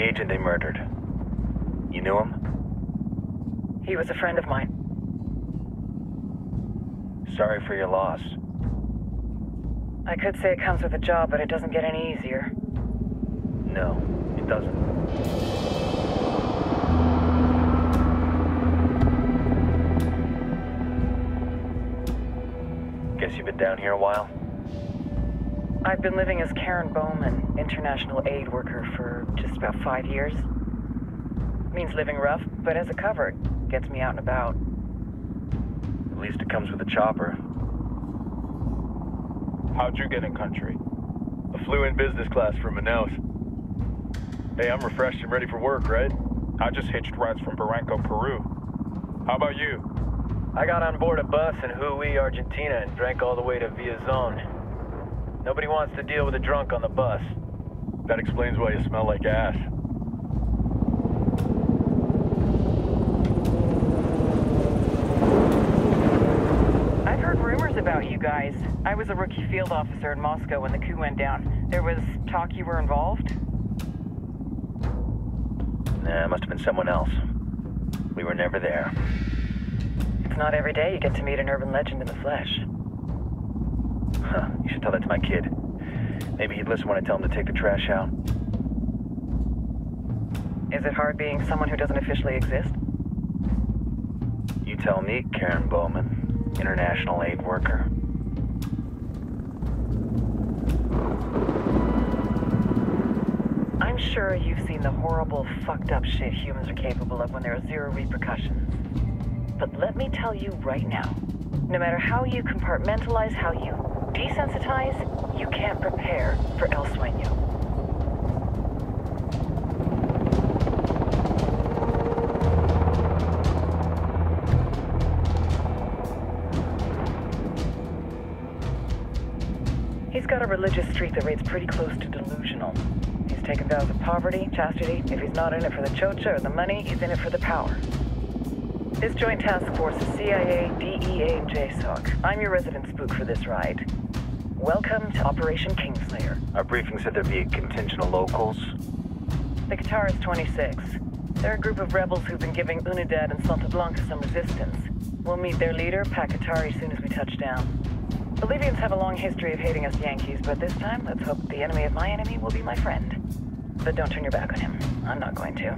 agent they murdered. You knew him? He was a friend of mine. Sorry for your loss. I could say it comes with a job, but it doesn't get any easier. No, it doesn't. Guess you've been down here a while? I've been living as Karen Bowman, international aid worker, for just about 5 years. Means living rough, but as a cover, it gets me out and about. At least it comes with a chopper. How'd you get in country? I flew in business class from Manaus. Hey, I'm refreshed and ready for work, right? I just hitched rides from Barranco, Peru. How about you? I got on board a bus in Hui, Argentina, and drank all the way to Villazon. Nobody wants to deal with a drunk on the bus. That explains why you smell like ass. I've heard rumors about you guys. I was a rookie field officer in Moscow when the coup went down. There was talk you were involved? Nah, it must have been someone else. We were never there. It's not every day you get to meet an urban legend in the flesh. Huh, you should tell that to my kid. Maybe he'd listen when I tell him to take the trash out. Is it hard being someone who doesn't officially exist? You tell me, Karen Bowman, international aid worker. I'm sure you've seen the horrible, fucked up shit humans are capable of when there are zero repercussions. But let me tell you right now, no matter how you compartmentalize, how you desensitize, you can't prepare for El Sueño. He's got a religious streak that rates pretty close to delusional. He's taken vows of poverty, chastity. If he's not in it for the chocha or the money, he's in it for the power. This joint task force is CIA, DEA, and JSOC. I'm your resident spook for this ride. Welcome to Operation Kingslayer. Our briefing said there'd be a contingent of locals. The Qatar is 26. They're a group of rebels who've been giving Unidad and Santa Blanca some resistance. We'll meet their leader, Pakatari, soon as we touch down. Bolivians have a long history of hating us Yankees, but this time, let's hope the enemy of my enemy will be my friend. But don't turn your back on him. I'm not going to.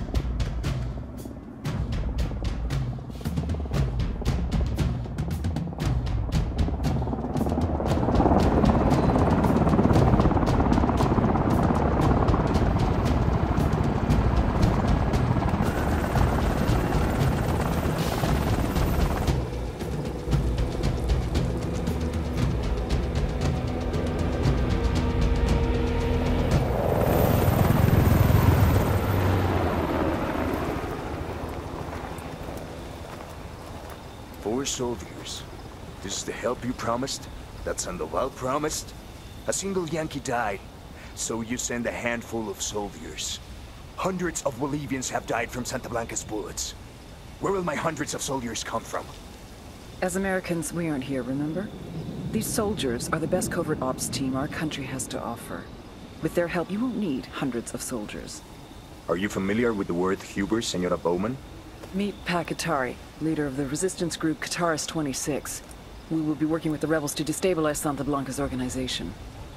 Soldiers. This is the help you promised? That Sandoval promised? A single Yankee died, so you send a handful of soldiers. Hundreds of Bolivians have died from Santa Blanca's bullets. Where will my hundreds of soldiers come from? As Americans, we aren't here, remember? These soldiers are the best covert ops team our country has to offer. With their help, you won't need hundreds of soldiers. Are you familiar with the word Huber, Senora Bowman? Meet Pakatari, leader of the resistance group Qataris 26. We will be working with the rebels to destabilize Santa Blanca's organization.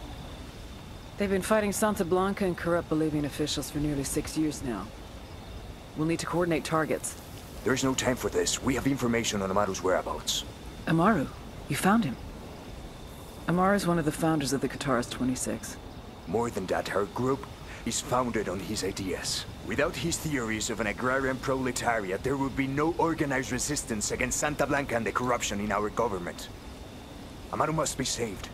They've been fighting Santa Blanca and corrupt Bolivian officials for nearly 6 years now. We'll need to coordinate targets. There's no time for this. We have information on Amaru's whereabouts. Amaru? You found him? Amaru is one of the founders of the Qataris 26. More than that, our group is founded on his ideas. Without his theories of an agrarian proletariat, there would be no organized resistance against Santa Blanca and the corruption in our government. Amaru must be saved.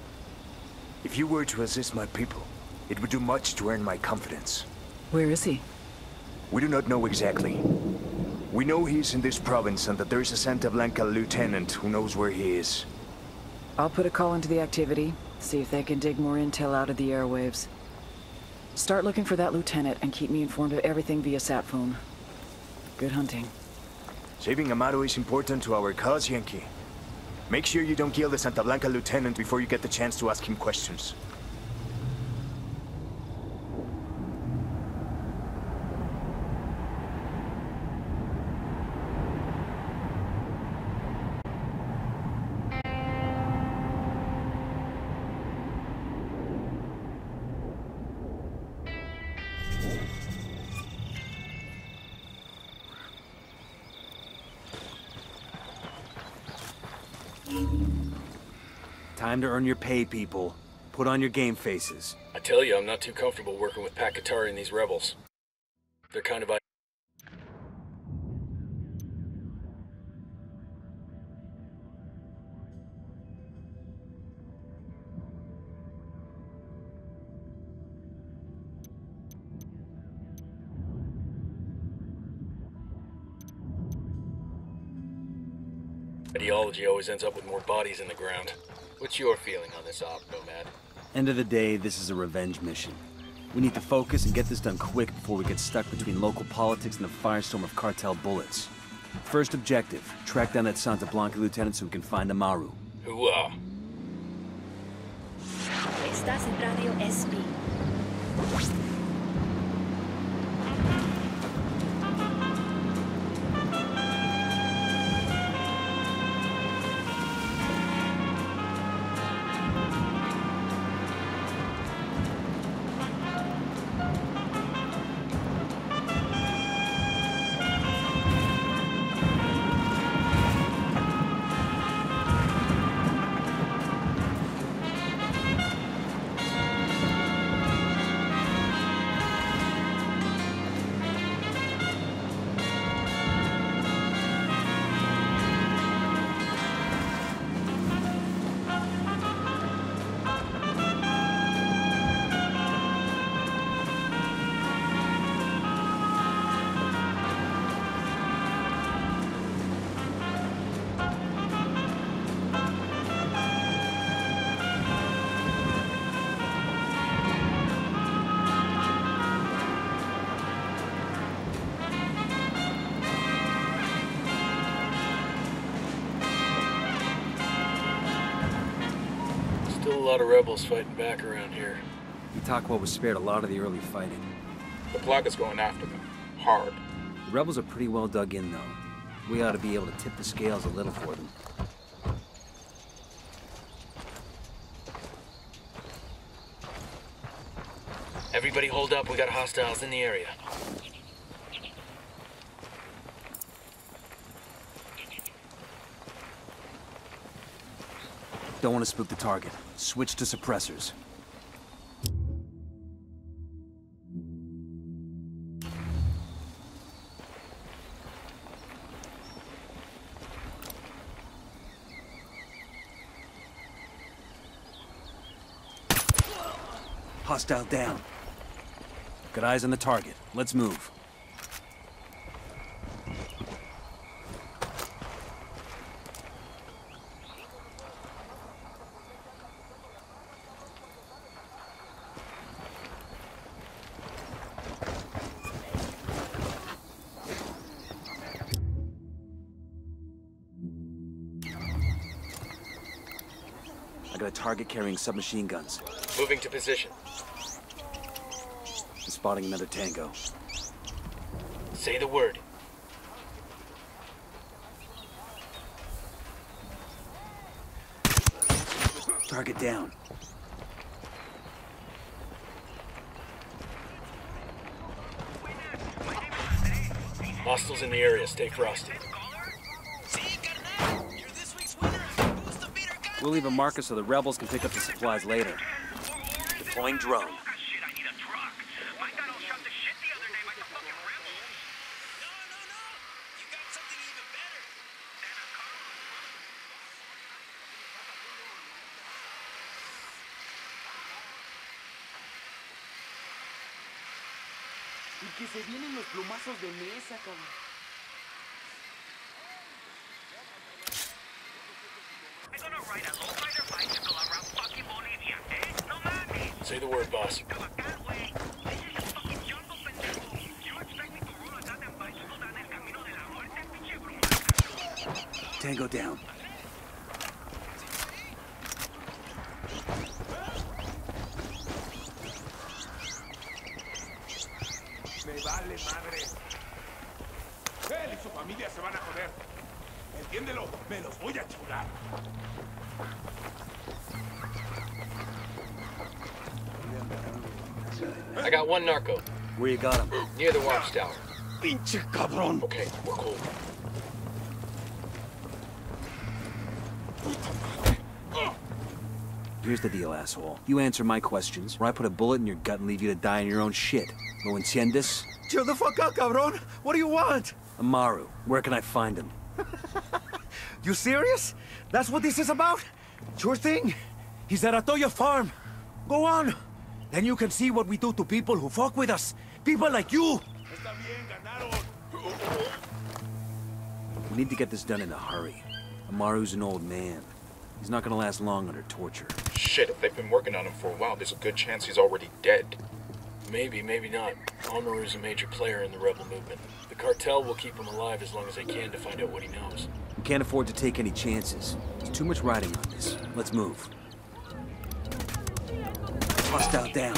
If you were to assist my people, it would do much to earn my confidence. Where is he? We do not know exactly. We know he's in this province and that there is a Santa Blanca lieutenant who knows where he is. I'll put a call into the activity, see if they can dig more intel out of the airwaves. Start looking for that lieutenant and keep me informed of everything via sat phone. Good hunting. Saving Amaru is important to our cause, Yankee. Make sure you don't kill the Santa Blanca lieutenant before you get the chance to ask him questions. Time to earn your pay, people. Put on your game faces. I tell you, I'm not too comfortable working with Pakatari and these rebels. They're kind of... Ideology always ends up with more bodies in the ground. What's your feeling on this op, Nomad? End of the day, this is a revenge mission. We need to focus and get this done quick before we get stuck between local politics and the firestorm of cartel bullets. First objective, track down that Santa Blanca lieutenant so we can find Amaru. Hooah! Estás en Radio SB. Still a lot of rebels fighting back around here. Itaqua was spared a lot of the early fighting. The plug is going after them. Hard. The rebels are pretty well dug in, though. We ought to be able to tip the scales a little for them. Everybody hold up, we got hostiles in the area. Don't want to spook the target. Switch to suppressors. Hostile down. Got eyes on the target. Let's move. I got a target carrying submachine guns. Moving to position. Spotting another tango. Say the word. Target down. Hostiles in the area, stay frosty. We'll leave a marker so the rebels can pick up the supplies later. Deploying drone. Y que se vienen los plumazos de mesa, cabrón. Say the word, boss. Tango down. Me vale madre. Él y su familia se van a joder. Entiéndelo, me los voy a chular. I got one narco. Where you got him? Near the watchtower. Pinche cabrón. Okay, we're cool. Here's the deal, asshole. You answer my questions, or I put a bullet in your gut and leave you to die in your own shit. ¿Lo entiendes? Chill the fuck out, cabron. What do you want? Amaru, where can I find him? You serious? That's what this is about? Sure thing. He's at Atoya Farm. Go on. Then you can see what we do to people who fuck with us. People like you. Está bien, ganaron. We need to get this done in a hurry. Amaru's an old man. He's not gonna last long under torture. Shit, if they've been working on him for a while, there's a good chance he's already dead. Maybe, maybe not. Amaru's a major player in the rebel movement. The cartel will keep him alive as long as they can to find out what he knows. We can't afford to take any chances. There's too much riding on this. Let's move. Hostile down.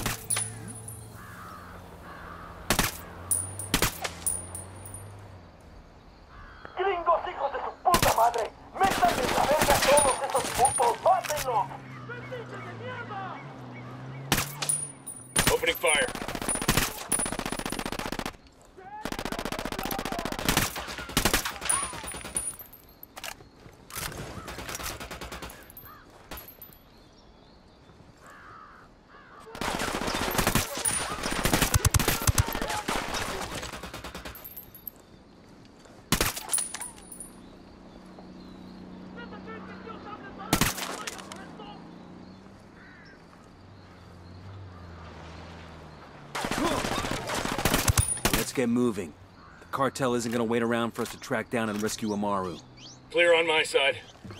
Gringos, hijos de su puta madre. Métanle en la verga a todos esos putos. ¡Mátenlos! Opening fire. Let's get moving. The cartel isn't gonna wait around for us to track down and rescue Amaru. Clear on my side.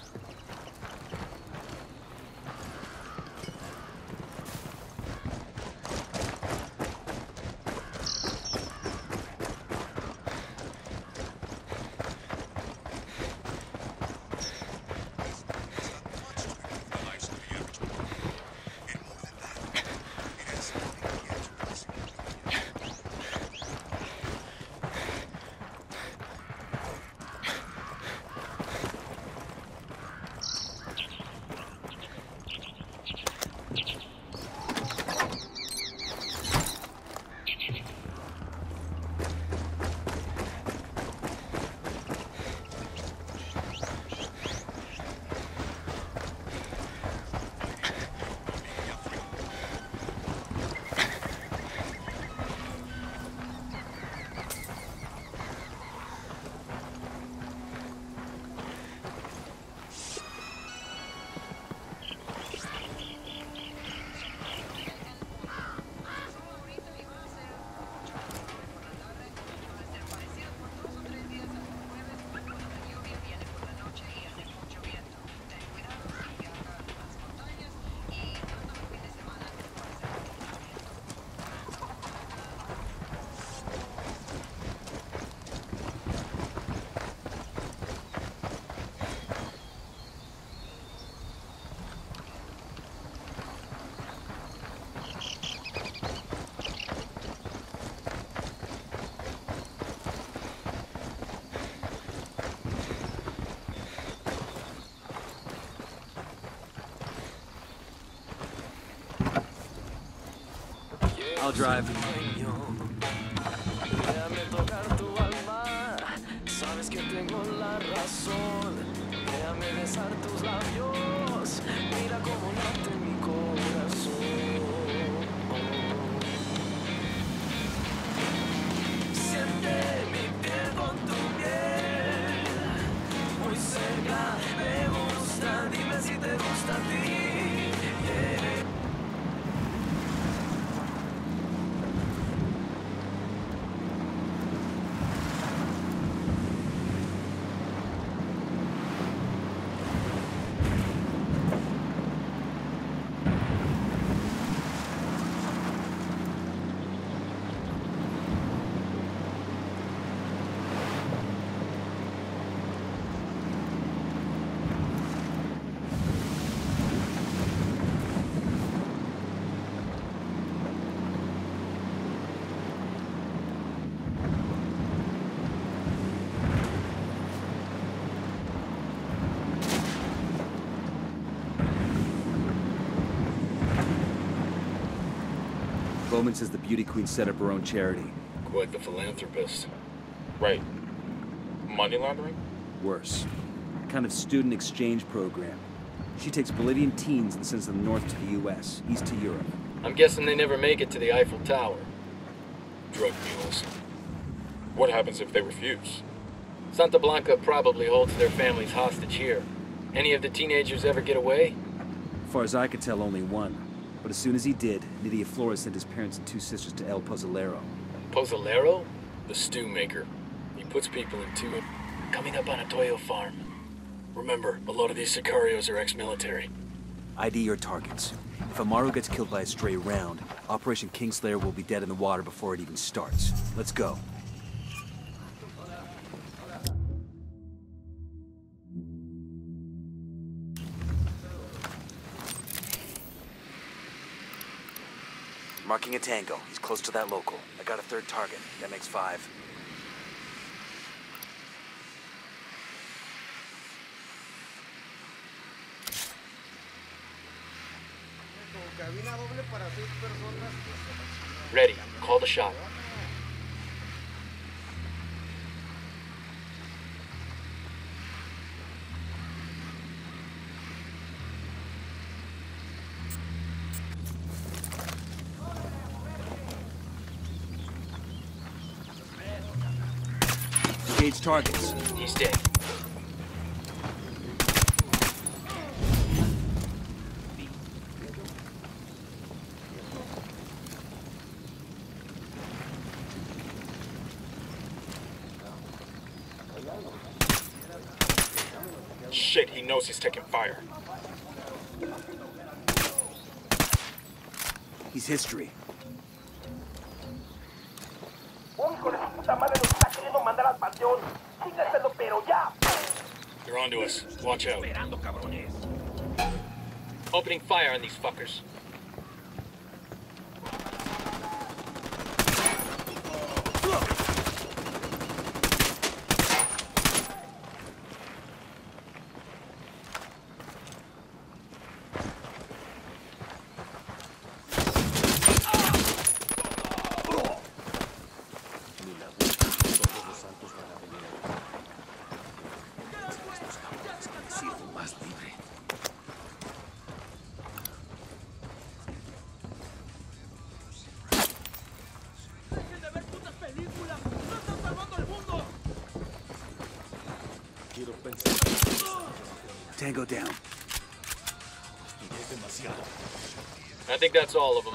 I'll drive. Déjame tocar tu alma, sabes que tengo la razón. Déjame besar tus labios, mira cómo late mi corazón. Siente mi piel con tu piel, muy cerca, me gusta, dime si te gusta a ti. Yeah. Bowman says the beauty queen set up her own charity. Quite the philanthropist. Right. Money laundering? Worse. Kind of student exchange program. She takes Bolivian teens and sends them north to the US, east to Europe. I'm guessing they never make it to the Eiffel Tower. Drug mules. What happens if they refuse? Santa Blanca probably holds their families hostage here. Any of the teenagers ever get away? As far as I could tell, only one. But as soon as he did, Nydia Flores sent his parents and 2 sisters to El Pozolero. Pozolero? The stew maker. He puts people in two. Coming up on a Toyo farm. Remember, a lot of these sicarios are ex-military. ID your targets. If Amaru gets killed by a stray round, Operation Kingslayer will be dead in the water before it even starts. Let's go. Marking a tango. He's close to that local. I got a 3rd target. That makes 5. Ready. Call the shot. Engage targets. He's dead. Shit, he knows he's taking fire. He's history. They're onto us. Watch out. Opening fire on these fuckers. Tango down. I think that's all of them.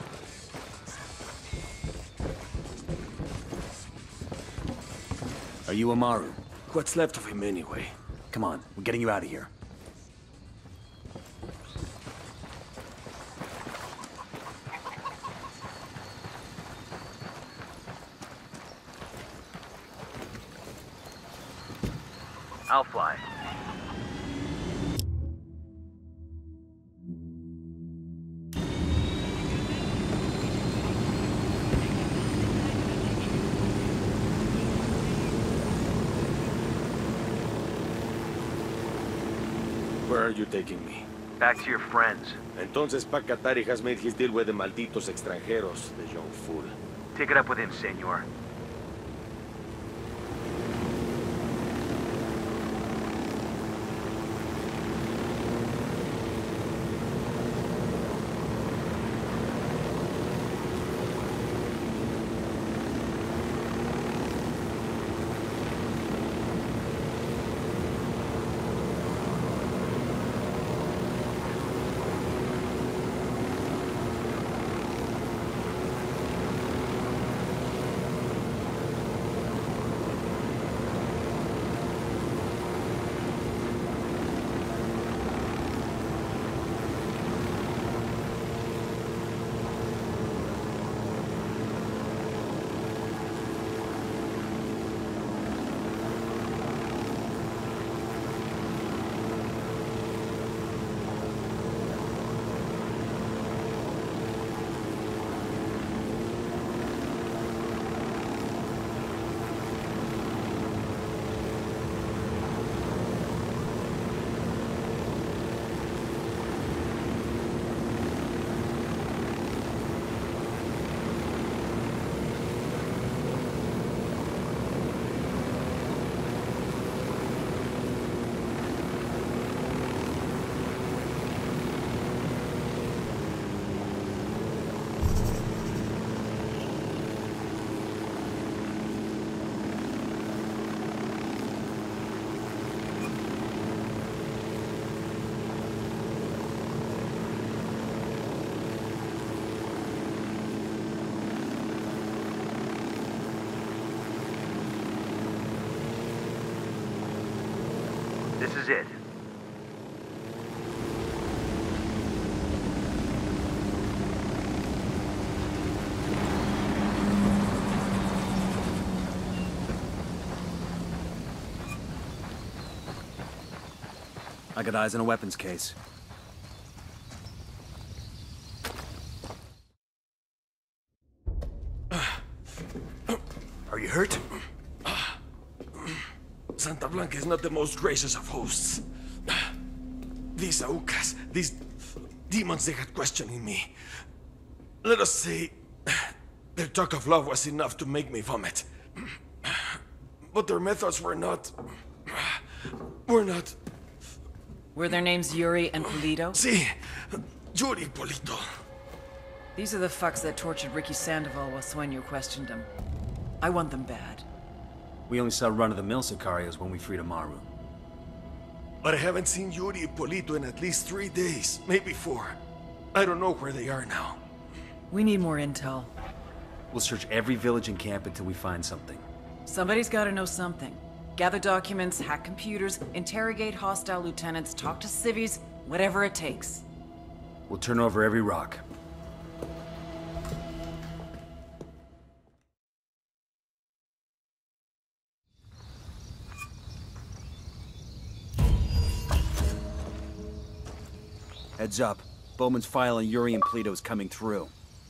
Are you Amaru? What's left of him anyway? Come on, we're getting you out of here. I'll fly. Where are you taking me? Back to your friends. Entonces Pacatari has made his deal with the malditos extranjeros, the young fool. Take it up with him, senor. This is it. I got eyes on a weapons case. Are you hurt? Santa Blanca is not the most gracious of hosts. These Aucas, these demons they had questioning me. Let us say, their talk of love was enough to make me vomit. But their methods were not... Were their names Yuri and Polito? Sí, Yuri Polito. These are the fucks that tortured Ricky Sandoval while Sueño questioned him. I want them bad. We only saw run-of-the-mill Sicarios when we freed Amaru. But I haven't seen Yuri and Polito in at least 3 days, maybe 4. I don't know where they are now. We need more intel. We'll search every village and camp until we find something. Somebody's gotta know something. Gather documents, hack computers, interrogate hostile lieutenants, talk to civvies, whatever it takes. We'll turn over every rock. Heads up. Bowman's file on Yuri and Polito is coming through.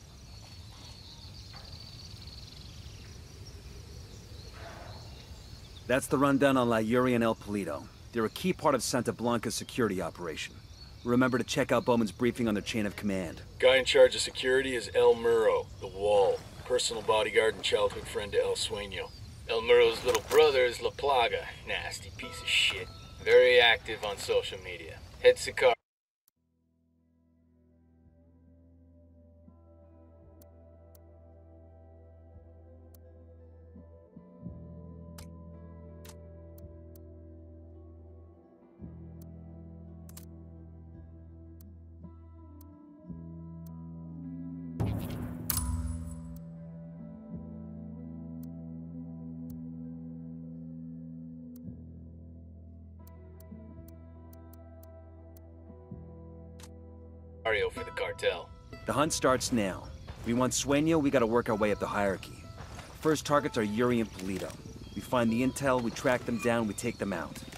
That's the rundown on La Yuri and El Polito. They're a key part of Santa Blanca's security operation. Remember to check out Bowman's briefing on their chain of command. Guy in charge of security is El Muro, the Wall. Personal bodyguard and childhood friend to El Sueño. El Muro's little brother is La Plaga. Nasty piece of shit. Very active on social media. Head Sicario. For the cartel. The hunt starts now. We want Sueño, we gotta work our way up the hierarchy. First targets are Yuri and Polito. We find the intel, we track them down, we take them out.